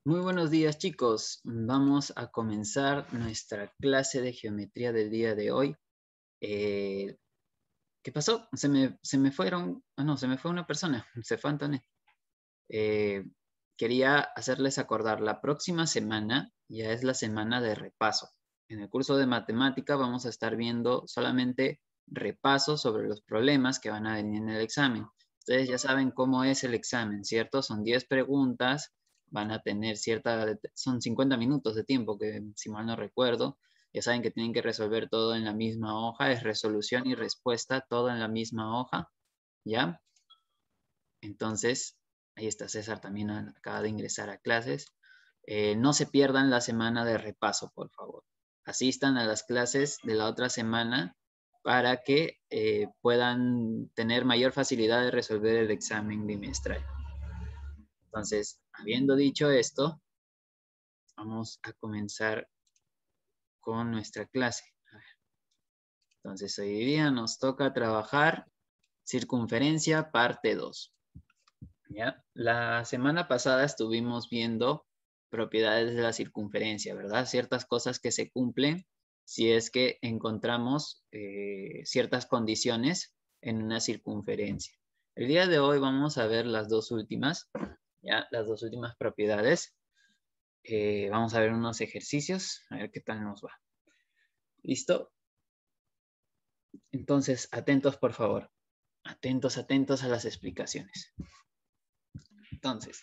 Muy buenos días, chicos. Vamos a comenzar nuestra clase de geometría del día de hoy. Eh, ¿Qué pasó? Se me fueron. No, se me fue una persona. Se fue Antonio. Eh, Quería hacerles acordar, la próxima semana ya es la semana de repaso. En el curso de matemática vamos a estar viendo solamente repasos sobre los problemas que van a venir en el examen. Ustedes ya saben cómo es el examen, ¿cierto? Son 10 preguntas, van a tener son 50 minutos de tiempo, que si mal no recuerdo. Ya saben que tienen que resolver todo en la misma hoja, es resolución y respuesta, todo en la misma hoja, ¿ya? Entonces, ahí está César, también acaba de ingresar a clases. No se pierdan la semana de repaso, por favor. Asistan a las clases de la otra semana para que puedan tener mayor facilidad de resolver el examen bimestral. Entonces, habiendo dicho esto, vamos a comenzar con nuestra clase. Entonces, hoy día nos toca trabajar circunferencia parte 2. ¿Ya? La semana pasada estuvimos viendo propiedades de la circunferencia, ¿verdad? Ciertas cosas que se cumplen si es que encontramos ciertas condiciones en una circunferencia. El día de hoy vamos a ver las dos últimas, ¿ya? Las dos últimas propiedades. Vamos a ver unos ejercicios, a ver qué tal nos va. ¿Listo? Entonces, atentos, por favor. Atentos, atentos a las explicaciones. Entonces,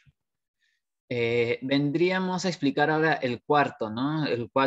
vendríamos a explicar ahora el cuarto, ¿no?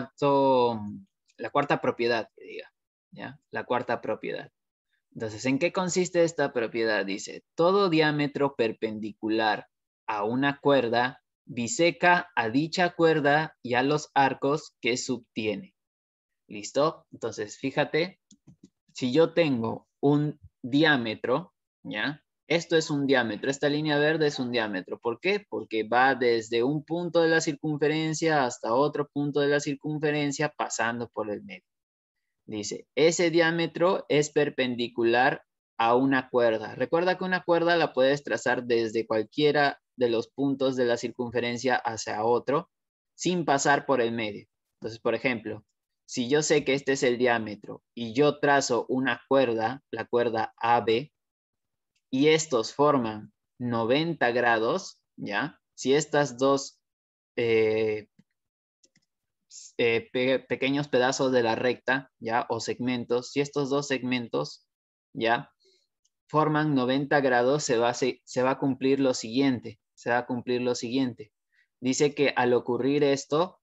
La cuarta propiedad, que diga, ¿ya? La cuarta propiedad. Entonces, ¿en qué consiste esta propiedad? Dice, todo diámetro perpendicular a una cuerda biseca a dicha cuerda y a los arcos que subtiene. ¿Listo? Entonces, fíjate, si yo tengo un diámetro, ¿ya? Esto es un diámetro, esta línea verde es un diámetro. ¿Por qué? Porque va desde un punto de la circunferencia hasta otro punto de la circunferencia pasando por el medio. Dice, ese diámetro es perpendicular a una cuerda. Recuerda que una cuerda la puedes trazar desde cualquiera de los puntos de la circunferencia hacia otro sin pasar por el medio. Entonces, por ejemplo, si yo sé que este es el diámetro y yo trazo una cuerda, la cuerda AB, y estos forman 90 grados, ¿ya? Si estas dos pequeños pedazos de la recta, ¿ya? O segmentos, si estos dos segmentos, ¿ya? Forman 90 grados, se va a cumplir lo siguiente, Dice que al ocurrir esto,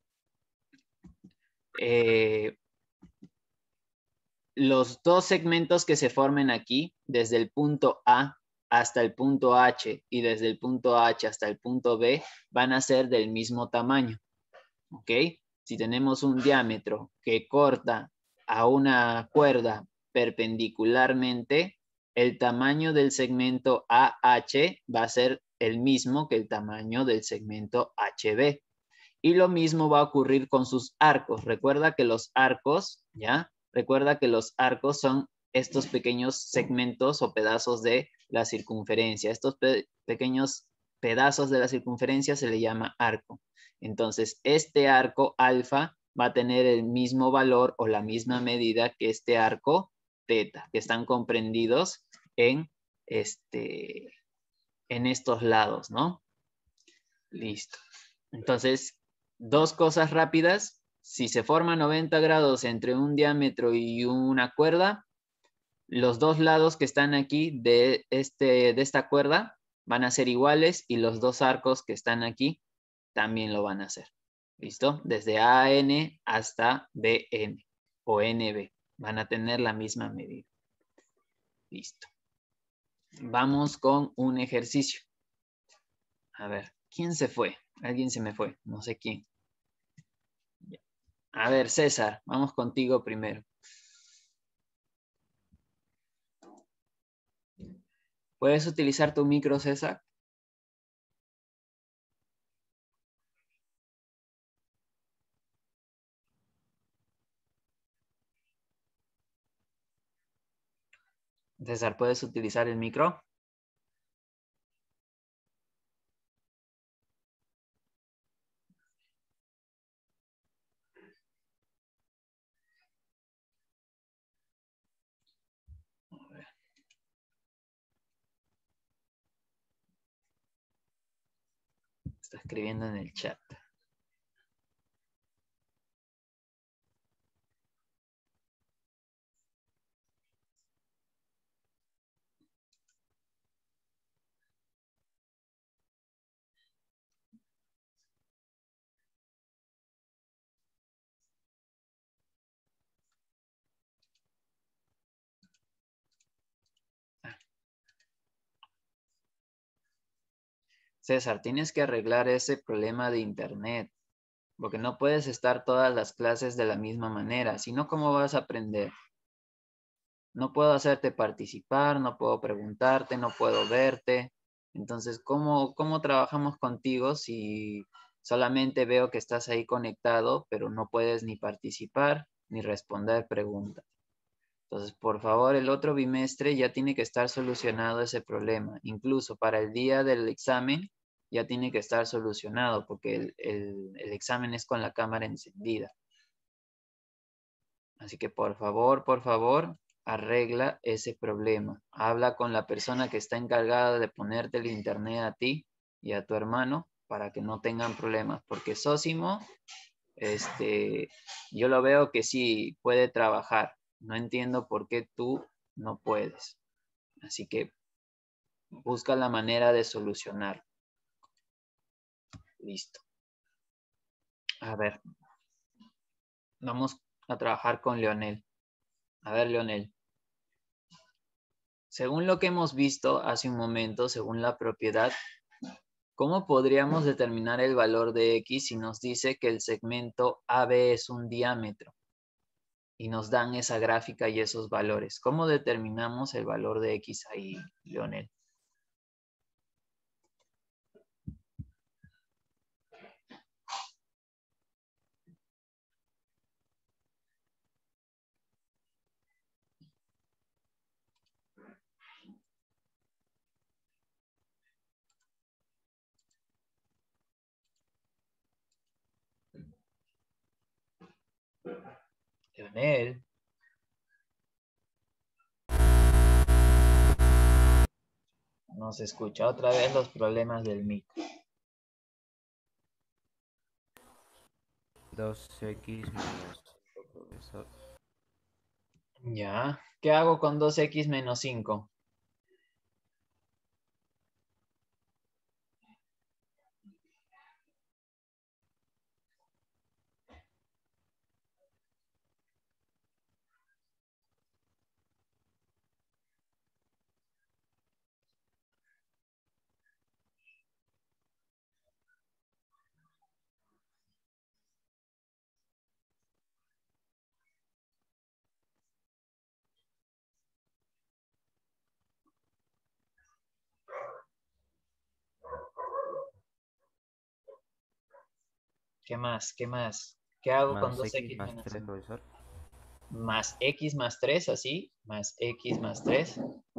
los dos segmentos que se formen aquí, desde el punto A hasta el punto H y desde el punto H hasta el punto B, van a ser del mismo tamaño. ¿Ok? Si tenemos un diámetro que corta a una cuerda perpendicularmente, el tamaño del segmento AH va a ser el mismo que el tamaño del segmento HB. Y lo mismo va a ocurrir con sus arcos. Recuerda que los arcos, ¿ya? Recuerda que los arcos son estos pequeños segmentos o pedazos de la circunferencia. Estos pequeños pedazos de la circunferencia se le llama arco. Entonces, este arco alfa va a tener el mismo valor o la misma medida que este arco teta, que están comprendidos en estos lados, ¿no? Listo. Entonces, dos cosas rápidas. Si se forma 90 grados entre un diámetro y una cuerda, los dos lados que están aquí de esta cuerda van a ser iguales y los dos arcos que están aquí también lo van a hacer. ¿Listo? Desde AN hasta BN o NB. Van a tener la misma medida. Listo. Vamos con un ejercicio. A ver, ¿quién se fue? Alguien se me fue, no sé quién. A ver, César, vamos contigo primero. ¿Puedes utilizar tu micro, César? César, ¿puedes utilizar el micro? está escribiendo en el chat. César, tienes que arreglar ese problema de internet, porque no puedes estar todas las clases de la misma manera, si no, ¿cómo vas a aprender? No puedo hacerte participar, no puedo preguntarte, no puedo verte. Entonces, ¿cómo trabajamos contigo si solamente veo que estás ahí conectado, pero no puedes ni participar ni responder preguntas? Entonces, por favor, el otro bimestre ya tiene que estar solucionado ese problema. Incluso para el día del examen ya tiene que estar solucionado porque el examen es con la cámara encendida. Así que por favor, arregla ese problema. Habla con la persona que está encargada de ponerte el internet a ti y a tu hermano para que no tengan problemas. Porque Sósimo, yo lo veo que sí puede trabajar. No entiendo por qué tú no puedes. Así que busca la manera de solucionar. Listo. A ver, vamos a trabajar con Leonel. A ver, Leonel. Según lo que hemos visto hace un momento, según la propiedad, ¿cómo podríamos determinar el valor de X si nos dice que el segmento AB es un diámetro y nos dan esa gráfica y esos valores? ¿Cómo determinamos el valor de X ahí, Leonel? Leonel. No se escucha otra vez los problemas del mic. 2x menos 5, profesor. Ya. ¿Qué hago con 2x menos 5? ¿Qué más? ¿Qué más? ¿Qué hago con Más x 2x más menos 3, 5? profesor. Más x más 3, así. Más x más 3.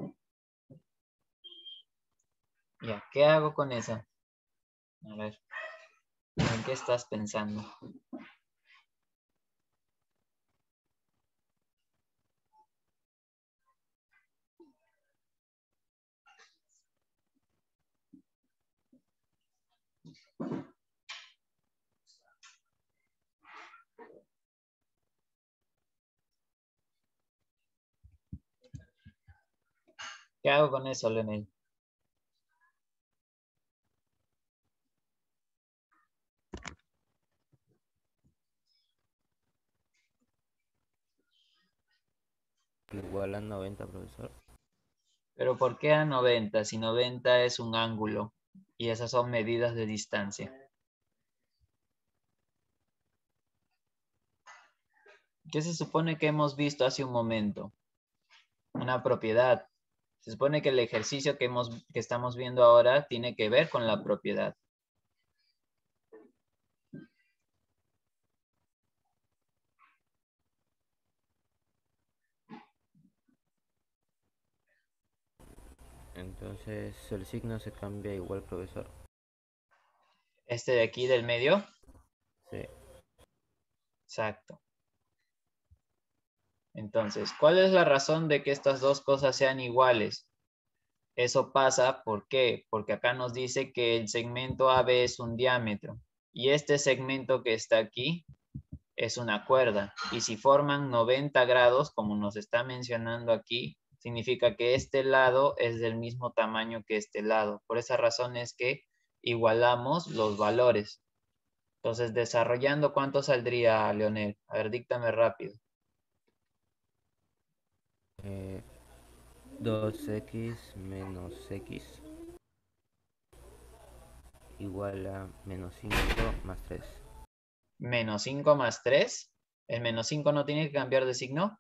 Ya, ¿qué hago con eso? A ver, ¿en qué estás pensando? ¿Qué hago con eso, Leonel? Igual a 90, profesor. Pero ¿por qué a 90? Si 90 es un ángulo y esas son medidas de distancia. ¿Qué se supone que hemos visto hace un momento? Una propiedad. Se supone que el ejercicio que estamos viendo ahora tiene que ver con la propiedad. Entonces el signo se cambia igual, profesor. Este de aquí del medio. Sí. Exacto. Entonces, ¿cuál es la razón de que estas dos cosas sean iguales? Eso pasa, ¿por qué? Porque acá nos dice que el segmento AB es un diámetro y este segmento que está aquí es una cuerda. Y si forman 90 grados, como nos está mencionando aquí, significa que este lado es del mismo tamaño que este lado. Por esa razón es que igualamos los valores. Entonces, desarrollando, ¿cuánto saldría, Leonel? A ver, díctame rápido. 2x menos x igual a menos 5 más 3. Menos 5 más 3. El menos 5 no tiene que cambiar de signo.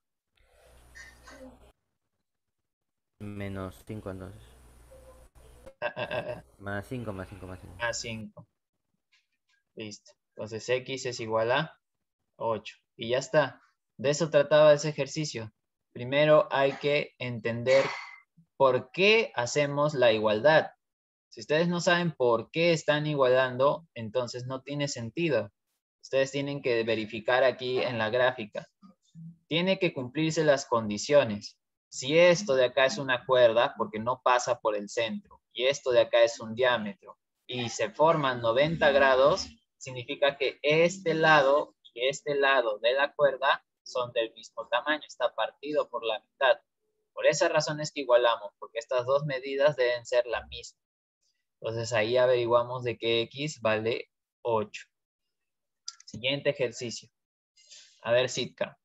Menos 5 entonces. Ah, ah, ah, ah. Más 5 más 5 más 5. A 5. Listo. Entonces x es igual a 8. Y ya está. De eso trataba ese ejercicio. Primero hay que entender por qué hacemos la igualdad. Si ustedes no saben por qué están igualando, entonces no tiene sentido. Ustedes tienen que verificar aquí en la gráfica. Tiene que cumplirse las condiciones. Si esto de acá es una cuerda, porque no pasa por el centro, y esto de acá es un diámetro, y se forman 90 grados, significa que este lado y este lado de la cuerda son del mismo tamaño, está partido por la mitad. Por esa razón es que igualamos, porque estas dos medidas deben ser la misma. Entonces ahí averiguamos de que x vale 8. Siguiente ejercicio. A ver, Sitka,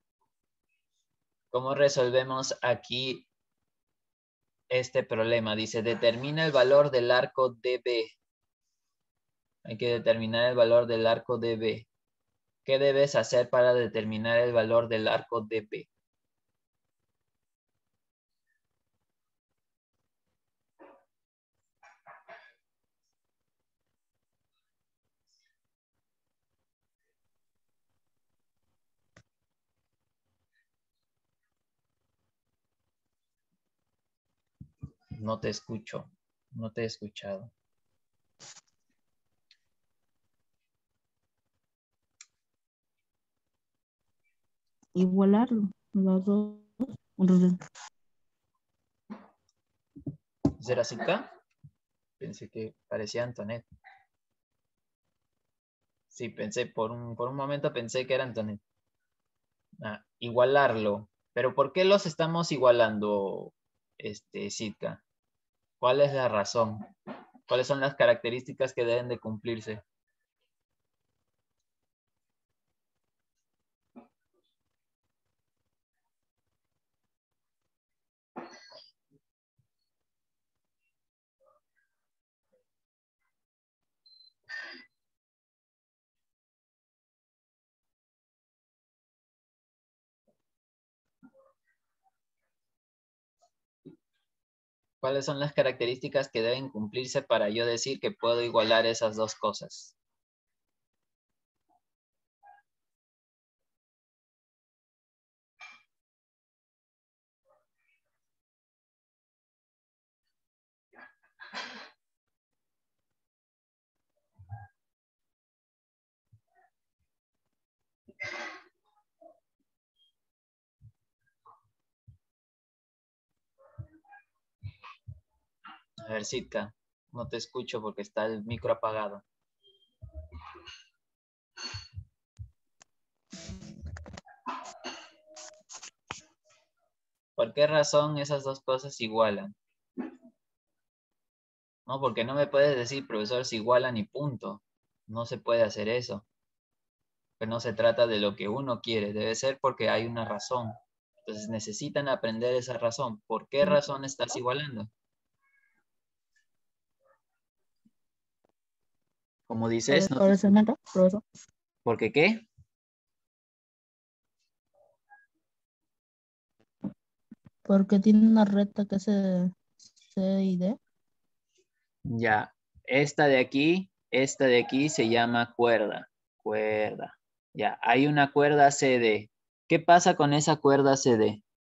¿cómo resolvemos aquí este problema? Dice, determina el valor del arco DB. Hay que determinar el valor del arco DB. ¿Qué debes hacer para determinar el valor del arco DB? No te escucho. No te he escuchado. Igualarlo, los dos. Entonces, ¿Será Sitka? Pensé que parecía Antonet. Sí, pensé, por un momento pensé que era Antonet. Igualarlo. Pero ¿por qué los estamos igualando, Sitka? ¿Cuál es la razón? ¿Cuáles son las características que deben de cumplirse? ¿Cuáles son las características que deben cumplirse para yo decir que puedo igualar esas dos cosas? A ver, Sitka, no te escucho porque está el micro apagado. ¿Por qué razón esas dos cosas se igualan? No, porque no me puedes decir, profesor, se igualan y punto. No se puede hacer eso. Que no se trata de lo que uno quiere, debe ser porque hay una razón. Entonces necesitan aprender esa razón. ¿Por qué razón estás igualando? Como dices, no por te ese escucho. método, profesor. ¿Por qué qué? Porque tiene una recta que es C y D. Ya, esta de aquí se llama cuerda. Cuerda. Ya, hay una cuerda CD. ¿Qué pasa con esa cuerda CD?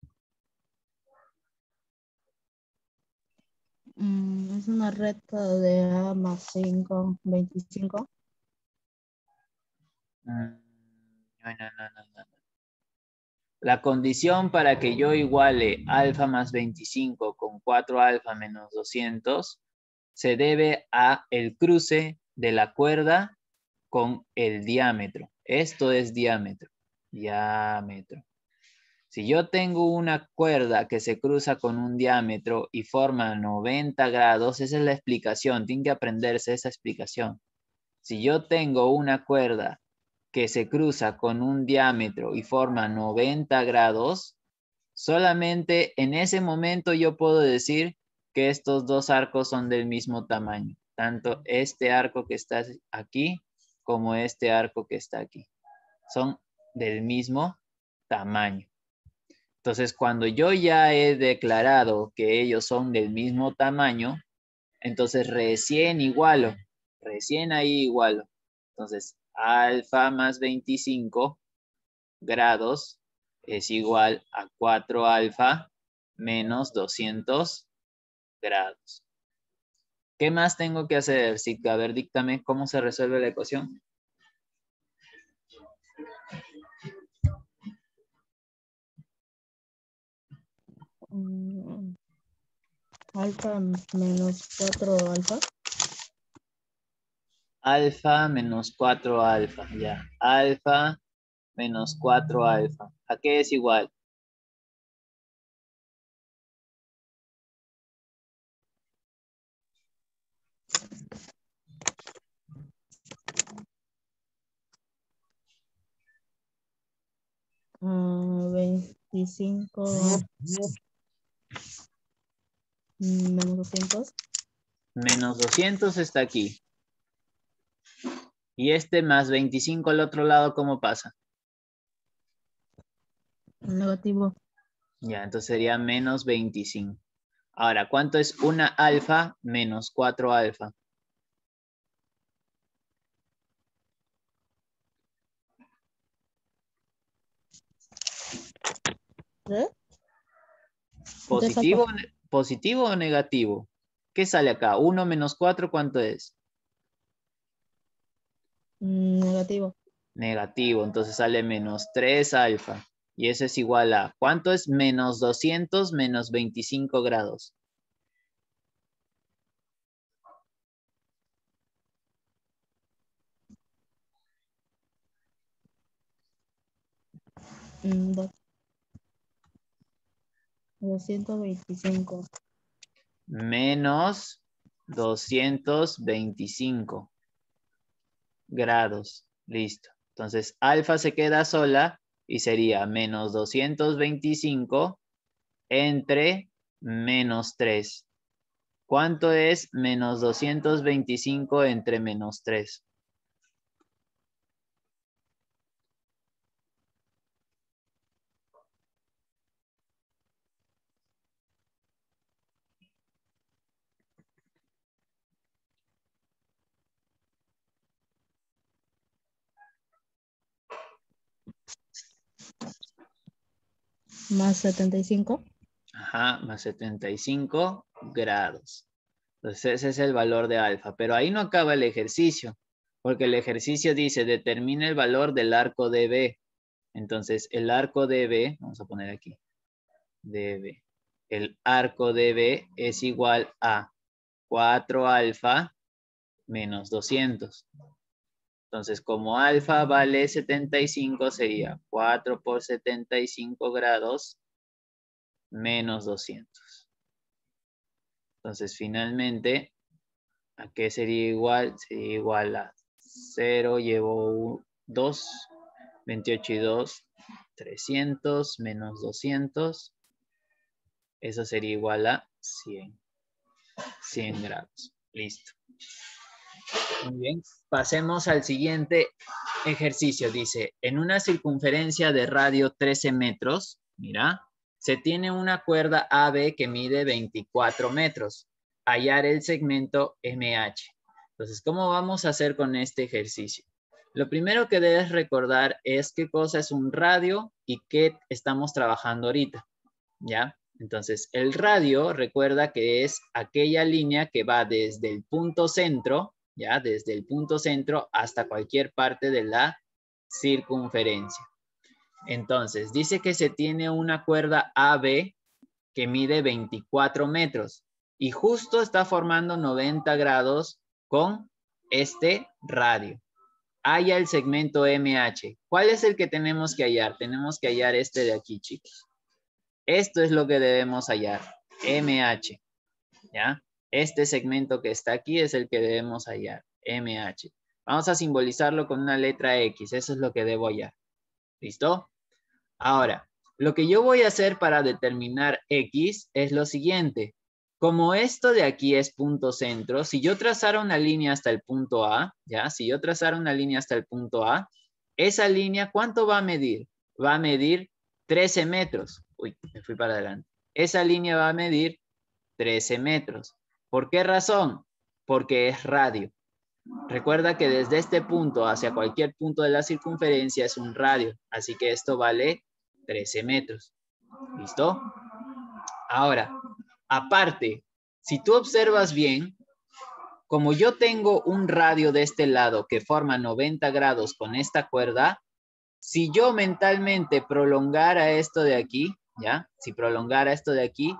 Es una recta de A más 5, 25. No, no, no, no, no. La condición para que yo iguale alfa más 25 con 4 alfa menos 200 se debe a el cruce de la cuerda con el diámetro. Esto es diámetro. Diámetro. Si yo tengo una cuerda que se cruza con un diámetro y forma 90 grados, esa es la explicación. Tienen que aprenderse esa explicación. Si yo tengo una cuerda que se cruza con un diámetro y forma 90 grados, solamente en ese momento yo puedo decir que estos dos arcos son del mismo tamaño. Tanto este arco que está aquí como este arco que está aquí. Son del mismo tamaño. Entonces, cuando yo ya he declarado que ellos son del mismo tamaño, entonces recién igualo. Recién ahí igualo. Entonces, alfa más 25 grados es igual a 4 alfa menos 200 grados. ¿Qué más tengo que hacer, Sitka? A ver, díctame cómo se resuelve la ecuación. Alfa menos 4 alfa. Alfa menos 4 alfa, ya. Alfa menos 4 alfa. ¿A qué es igual? Ah, 25 menos 200. Menos 200 está aquí. Y este más 25 al otro lado, ¿cómo pasa? Negativo. Ya, entonces sería menos 25. Ahora, ¿cuánto es una alfa menos 4 alfa? ¿Eh? ¿Positivo, positivo o negativo? ¿Qué sale acá? 1 menos 4, ¿cuánto es? Negativo. Negativo, entonces sale menos 3 alfa. Y eso es igual a, ¿cuánto es menos 200 menos 25 grados? Mm, 225. Menos 225 grados. Listo. Entonces, alfa se queda sola y sería menos 225 entre menos 3. ¿Cuánto es menos 225 entre menos 3? Más 75. Ajá, más 75 grados. Entonces ese es el valor de alfa. Pero ahí no acaba el ejercicio, porque el ejercicio dice determina el valor del arco DB. Entonces el arco DB, vamos a poner aquí, DB. El arco DB es igual a 4 alfa menos 200. Entonces, como alfa vale 75, sería 4 por 75 grados menos 200. Entonces, finalmente, ¿a qué sería igual? Sería igual a 0, llevo 2, 28 y 2, 300 menos 200. Eso sería igual a 100. 100 grados. Listo. Muy bien. Pasemos al siguiente ejercicio. Dice, en una circunferencia de radio 13 metros, mira, se tiene una cuerda AB que mide 24 metros. Hallar el segmento MH. Entonces, ¿cómo vamos a hacer con este ejercicio? Lo primero que debes recordar es qué cosa es un radio y qué estamos trabajando ahorita, ¿ya? Entonces, el radio, recuerda que es aquella línea que va desde el punto centro, ¿ya? Desde el punto centro hasta cualquier parte de la circunferencia. Entonces, dice que se tiene una cuerda AB que mide 24 metros y justo está formando 90 grados con este radio. Halla el segmento MH. ¿Cuál es el que tenemos que hallar? Tenemos que hallar este de aquí, chicos. Esto es lo que debemos hallar. MH. ¿Ya? Este segmento que está aquí es el que debemos hallar. MH. Vamos a simbolizarlo con una letra X. Eso es lo que debo hallar. ¿Listo? Ahora, lo que yo voy a hacer para determinar X es lo siguiente. Como esto de aquí es punto centro, si yo trazara una línea hasta el punto A, ¿ya? Si yo trazara una línea hasta el punto A, esa línea, ¿cuánto va a medir? Va a medir 13 metros. Uy, me fui para adelante. Esa línea va a medir 13 metros. ¿Por qué razón? Porque es radio. Recuerda que desde este punto hacia cualquier punto de la circunferencia es un radio. Así que esto vale 13 metros. ¿Listo? Ahora, aparte, si tú observas bien, como yo tengo un radio de este lado que forma 90 grados con esta cuerda, si yo mentalmente prolongara esto de aquí, ¿ya? Si prolongara esto de aquí,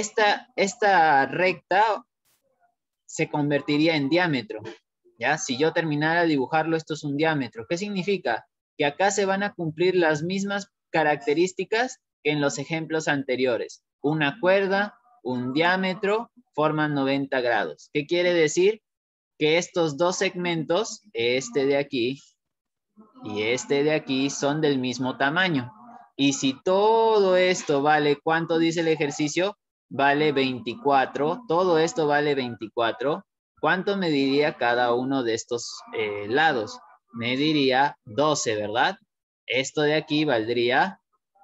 esta recta se convertiría en diámetro, ¿ya? Si yo terminara de dibujarlo, esto es un diámetro. ¿Qué significa? Que acá se van a cumplir las mismas características que en los ejemplos anteriores. Una cuerda, un diámetro, forman 90 grados. ¿Qué quiere decir? Que estos dos segmentos, este de aquí y este de aquí, son del mismo tamaño. Y si todo esto vale, ¿cuánto dice el ejercicio? Vale 24. Todo esto vale 24. ¿Cuánto mediría cada uno de estos lados? Mediría 12, ¿verdad? Esto de aquí valdría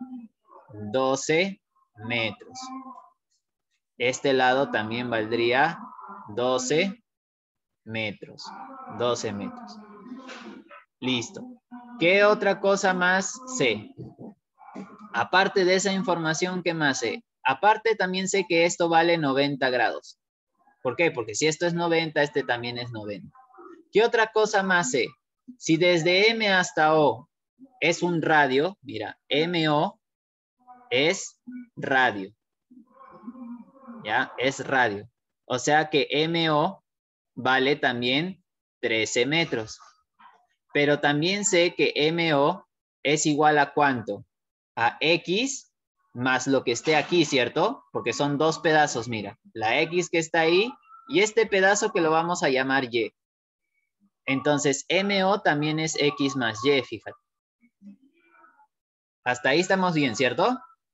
12 metros. Este lado también valdría 12 metros. 12 metros. Listo. ¿Qué otra cosa más sé? Aparte de esa información, ¿qué más sé? Aparte también sé que esto vale 90 grados. ¿Por qué? Porque si esto es 90, este también es 90. ¿Qué otra cosa más sé? Si desde M hasta O es un radio, mira, MO es radio. ¿Ya? Es radio. O sea que MO vale también 13 metros. Pero también sé que MO es igual a ¿cuánto? A X más lo que esté aquí, ¿cierto? Porque son dos pedazos, mira. La X que está ahí y este pedazo que lo vamos a llamar Y. Entonces, MO también es X más Y, fíjate. Hasta ahí estamos bien, ¿cierto?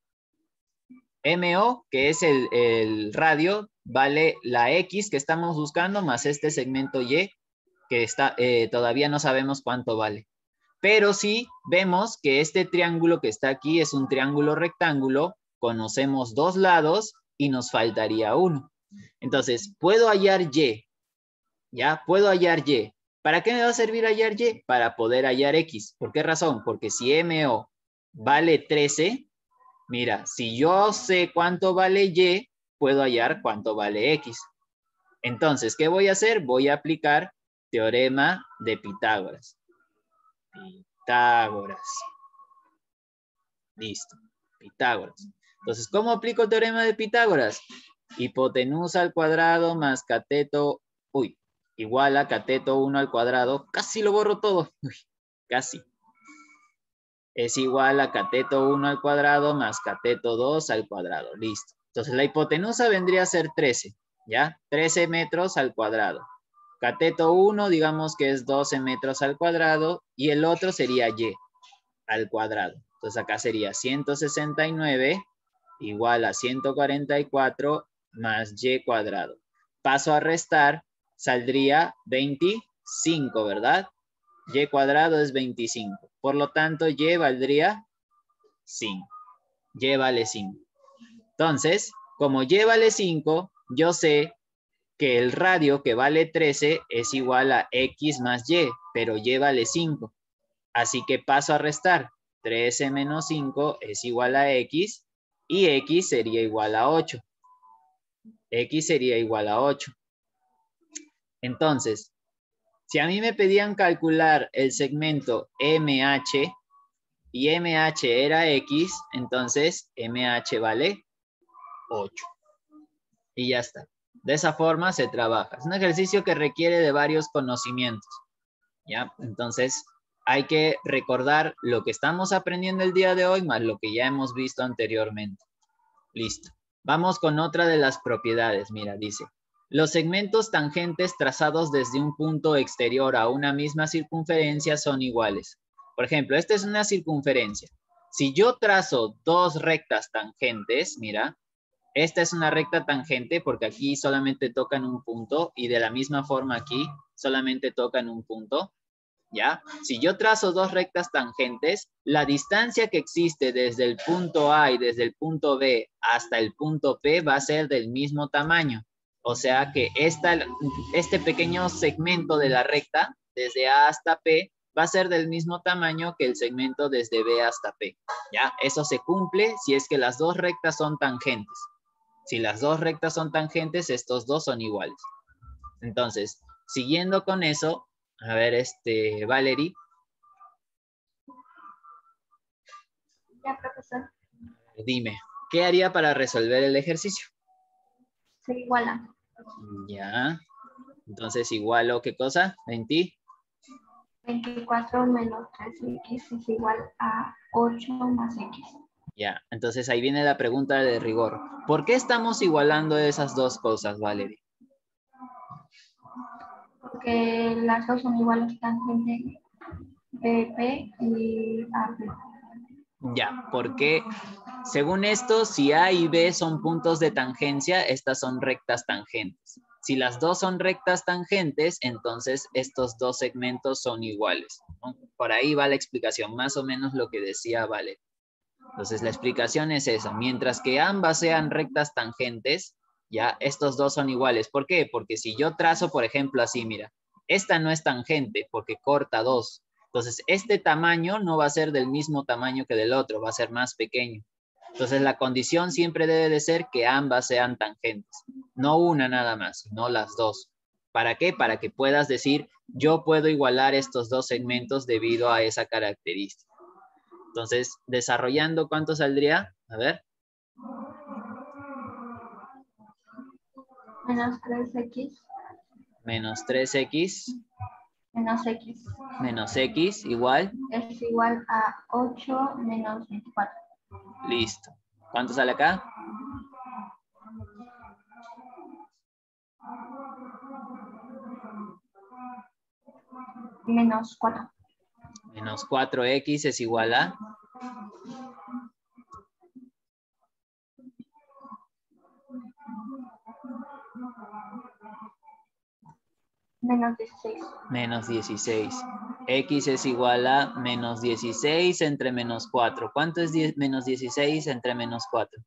MO, que es el radio, vale la X que estamos buscando más este segmento Y que está, todavía no sabemos cuánto vale. Pero sí vemos que este triángulo que está aquí es un triángulo rectángulo, conocemos dos lados y nos faltaría uno. Entonces, puedo hallar Y, ¿ya? Puedo hallar Y. ¿Para qué me va a servir hallar Y? Para poder hallar X. ¿Por qué razón? Porque si MO vale 13, mira, si yo sé cuánto vale Y, puedo hallar cuánto vale X. Entonces, ¿qué voy a hacer? Voy a aplicar teorema de Pitágoras. Pitágoras. Listo. Pitágoras. Entonces, ¿cómo aplico el teorema de Pitágoras? Hipotenusa al cuadrado más cateto, igual a cateto 1 al cuadrado. Casi lo borro todo. Casi. Es igual a cateto 1 al cuadrado más cateto 2 al cuadrado. Listo. Entonces, la hipotenusa vendría a ser 13. ¿Ya? 13 metros al cuadrado. Cateto 1, digamos que es 12 metros al cuadrado y el otro sería Y al cuadrado. Entonces acá sería 169 igual a 144 más Y cuadrado. Paso a restar, saldría 25, ¿verdad? Y cuadrado es 25. Por lo tanto, Y valdría 5. Y vale 5. Entonces, como Y vale 5, yo sé que el radio que vale 13 es igual a X más Y, pero Y vale 5. Así que paso a restar. 13 menos 5 es igual a X y X sería igual a 8. X sería igual a 8. Entonces, si a mí me pedían calcular el segmento MH y MH era X, entonces MH vale 8. Y ya está. De esa forma se trabaja. Es un ejercicio que requiere de varios conocimientos. ¿Ya? Entonces, hay que recordar lo que estamos aprendiendo el día de hoy más lo que ya hemos visto anteriormente. Listo. Vamos con otra de las propiedades. Mira, dice, los segmentos tangentes trazados desde un punto exterior a una misma circunferencia son iguales. Por ejemplo, esta es una circunferencia. Si yo trazo dos rectas tangentes, mira, esta es una recta tangente porque aquí solamente tocan un punto y de la misma forma aquí solamente tocan un punto. ¿Ya? Si yo trazo dos rectas tangentes, la distancia que existe desde el punto A y desde el punto B hasta el punto P va a ser del mismo tamaño. O sea que este pequeño segmento de la recta, desde A hasta P, va a ser del mismo tamaño que el segmento desde B hasta P. ¿Ya? Eso se cumple si es que las dos rectas son tangentes. Si las dos rectas son tangentes, estos dos son iguales. Entonces, siguiendo con eso, a ver, Valerie. Ya, profesor. Dime, ¿qué haría para resolver el ejercicio? Se iguala. Ya. Entonces, igualo, ¿qué cosa? 20. 24 menos 3x es igual a 8 más x. Ya. Entonces, ahí viene la pregunta de rigor. ¿Por qué estamos igualando esas dos cosas, Valerie? Porque las dos son iguales tangente BP y AP. Ya, porque según esto, si A y B son puntos de tangencia, estas son rectas tangentes. Si las dos son rectas tangentes, entonces estos dos segmentos son iguales, ¿no? Por ahí va la explicación, más o menos lo que decía Vale. Entonces la explicación es esa. Mientras que ambas sean rectas tangentes, ya estos dos son iguales. ¿Por qué? Porque si yo trazo, por ejemplo, así, mira, esta no es tangente porque corta dos. Entonces, este tamaño no va a ser del mismo tamaño que del otro, va a ser más pequeño. Entonces, la condición siempre debe de ser que ambas sean tangentes. No una nada más, sino las dos. ¿Para qué? Para que puedas decir, yo puedo igualar estos dos segmentos debido a esa característica. Entonces, desarrollando, ¿cuánto saldría? A ver. Menos 3x. Menos 3x. Menos x. Menos x igual. Es igual a 8 menos 24. Listo. ¿Cuánto sale acá? Menos 4. Menos 4x es igual a... Menos 16. Menos 16. X es igual a menos 16 entre menos 4. ¿Cuánto es menos 16 entre menos 4?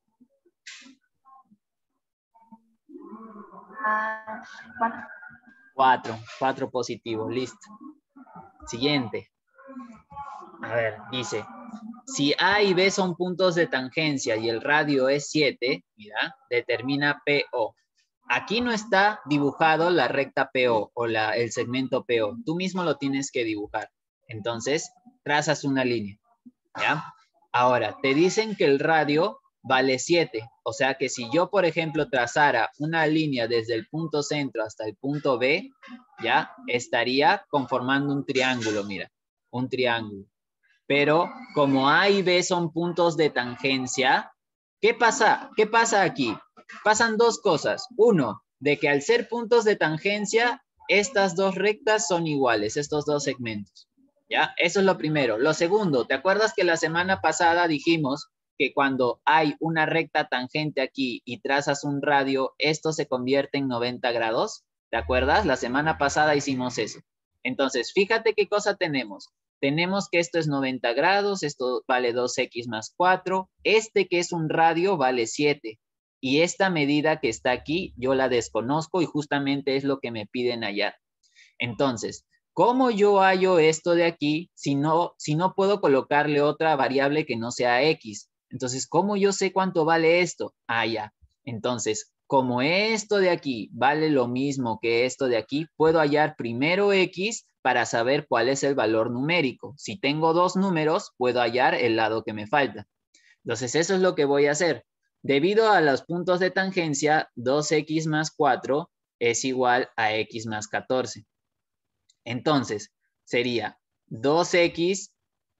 4. 4. 4 positivo. Listo. Siguiente. A ver, dice, si A y B son puntos de tangencia y el radio es 7, mira, determina PO. Aquí no está dibujado la recta PO o el segmento PO. Tú mismo lo tienes que dibujar. Entonces, trazas una línea. ¿Ya? Ahora, te dicen que el radio vale 7. O sea que si yo, por ejemplo, trazara una línea desde el punto centro hasta el punto B, ya estaría conformando un triángulo, mira, un triángulo. Pero como A y B son puntos de tangencia, ¿qué pasa? ¿Qué pasa aquí? Pasan dos cosas. Uno, de que al ser puntos de tangencia, estas dos rectas son iguales, estos dos segmentos. ¿Ya? Eso es lo primero. Lo segundo, ¿te acuerdas que la semana pasada dijimos que cuando hay una recta tangente aquí y trazas un radio, esto se convierte en 90 grados? ¿Te acuerdas? La semana pasada hicimos eso. Entonces, fíjate qué cosa tenemos. Tenemos que esto es 90 grados, esto vale 2x más 4. Este que es un radio vale 7. Y esta medida que está aquí, yo la desconozco y justamente es lo que me piden hallar. Entonces, ¿cómo yo hallo esto de aquí si no puedo colocarle otra variable que no sea x? Entonces, ¿cómo yo sé cuánto vale esto? Ah, ya. Entonces, como esto de aquí vale lo mismo que esto de aquí, puedo hallar primero X para saber cuál es el valor numérico. Si tengo dos números, puedo hallar el lado que me falta. Entonces, eso es lo que voy a hacer. Debido a los puntos de tangencia, 2x más 4 es igual a x más 14. Entonces, sería 2x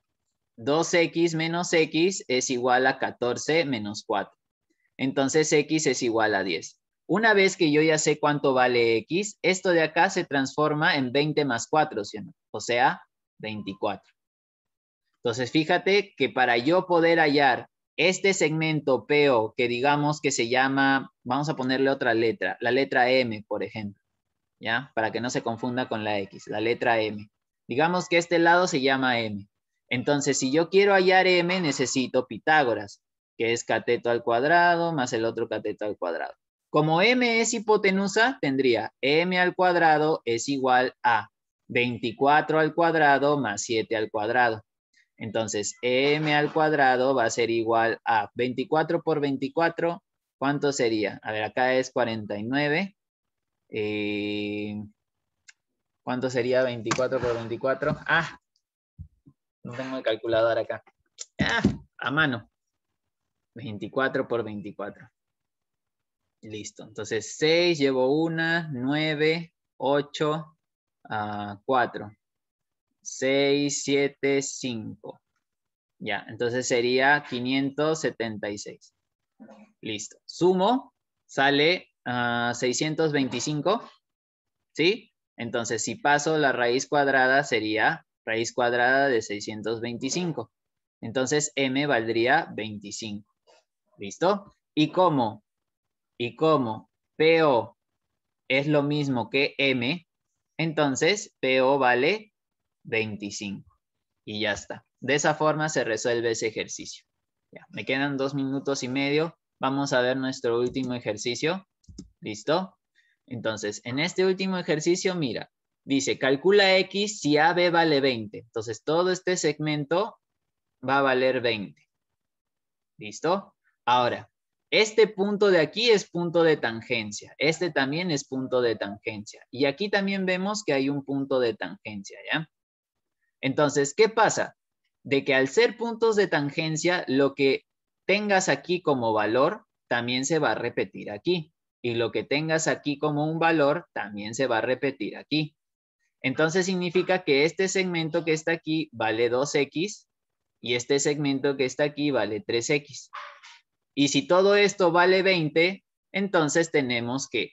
menos x es igual a 14 menos 4. Entonces, x es igual a 10. Una vez que yo ya sé cuánto vale x, esto de acá se transforma en 20 más 4, ¿sí o no? O sea, 24. Entonces, fíjate que para yo poder hallar este segmento PO, que digamos que se llama, vamos a ponerle otra letra, la letra M, por ejemplo, ¿ya? Para que no se confunda con la X, la letra M. Digamos que este lado se llama M. Entonces, si yo quiero hallar M, necesito Pitágoras, que es cateto al cuadrado más el otro cateto al cuadrado. Como M es hipotenusa, tendría M al cuadrado es igual a 24 al cuadrado más 7 al cuadrado. Entonces, M al cuadrado va a ser igual a 24 por 24. ¿Cuánto sería? A ver, acá es 49. ¿Cuánto sería 24 por 24? Ah, no tengo el calculador acá. Ah, a mano. 24 por 24. Listo. Entonces, 6, llevo 1, 9, 8, 4. 6, 7, 5. Ya, entonces sería 576. Listo. Sumo, sale 625. ¿Sí? Entonces, si paso la raíz cuadrada, sería raíz cuadrada de 625. Entonces, m valdría 25. ¿Listo? ¿Y cómo PO es lo mismo que m, entonces PO vale 25. Y ya está. De esa forma se resuelve ese ejercicio. Ya, me quedan 2 minutos y medio. Vamos a ver nuestro último ejercicio. ¿Listo? Entonces, en este último ejercicio, mira, dice, calcula X si AB vale 20. Entonces, todo este segmento va a valer 20. ¿Listo? Ahora, este punto de aquí es punto de tangencia. Este también es punto de tangencia. Y aquí también vemos que hay un punto de tangencia, ¿ya? Entonces, ¿qué pasa? De que al ser puntos de tangencia, lo que tengas aquí como valor también se va a repetir aquí. Y lo que tengas aquí como un valor también se va a repetir aquí. Entonces significa que este segmento que está aquí vale 2x y este segmento que está aquí vale 3x. Y si todo esto vale 20, entonces tenemos que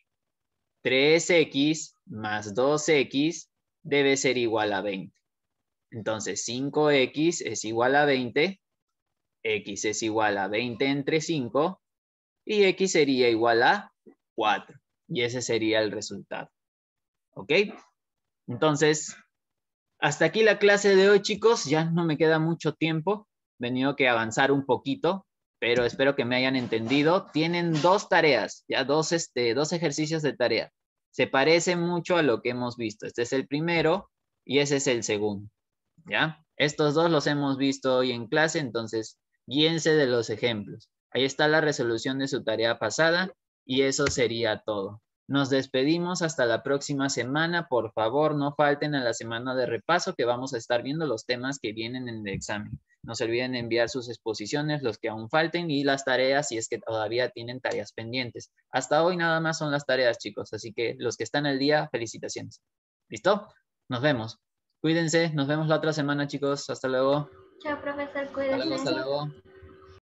3x más 2x debe ser igual a 20. Entonces 5x es igual a 20, x es igual a 20 entre 5 y x sería igual a 4. Y ese sería el resultado. ¿Ok? Entonces, hasta aquí la clase de hoy, chicos. Ya no me queda mucho tiempo. He tenido que avanzar un poquito, pero espero que me hayan entendido. Tienen dos tareas, ya dos ejercicios de tarea. Se parece mucho a lo que hemos visto. Este es el primero y ese es el segundo. ¿Ya? Estos dos los hemos visto hoy en clase, entonces guíense de los ejemplos. Ahí está la resolución de su tarea pasada y eso sería todo. Nos despedimos hasta la próxima semana. Por favor, no falten a la semana de repaso que vamos a estar viendo los temas que vienen en el examen. No se olviden de enviar sus exposiciones, los que aún falten, y las tareas si es que todavía tienen tareas pendientes. Hasta hoy nada más son las tareas, chicos, así que los que están al día, felicitaciones. ¿Listo? Nos vemos. Cuídense, nos vemos la otra semana, chicos. Hasta luego. Chao, profesor, cuídese. Hasta luego.